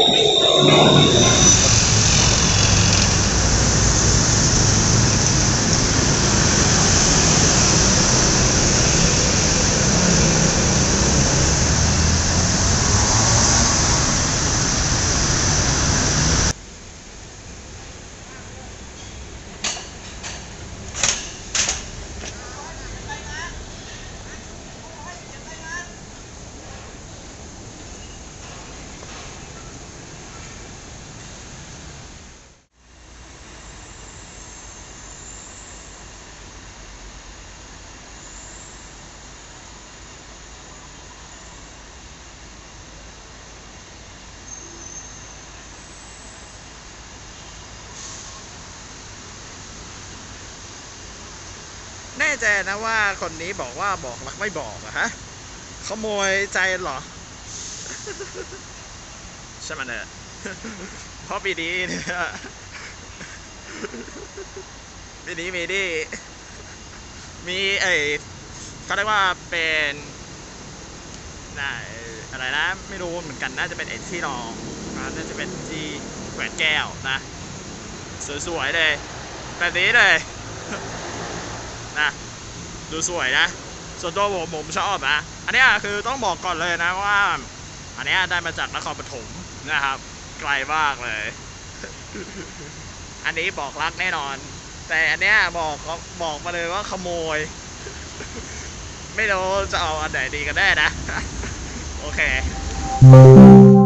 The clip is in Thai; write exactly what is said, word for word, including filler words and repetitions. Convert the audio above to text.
แน่ใจนะว่าคนนี้บอกว่าบอกรักไม่บอกอะฮะขโมยใจเหรอใช่ไหมเนี่ยเพราะปีนี้เนี่ยปีนี้มีดิมีไอเขาเรียกว่าเป็นน่าอะไรนะไม่รู้เหมือนกันน่าจะเป็นไอที่รองน่าจะเป็นที่แหวนแก้วนะสวยๆเลยแบบนี้เลยนะดูสวยนะส่วนตัวผมผมชอบนะอันนี้คือต้องบอกก่อนเลยนะว่าอันนี้ได้มาจากนครปฐมนะครับไกลมากเลยอันนี้บอกรักแน่นอนแต่อันเนี้ยบอกบอกมาเลยว่าขโมยไม่รู้จะเอาอันไหนดีกันแน่นะโอเค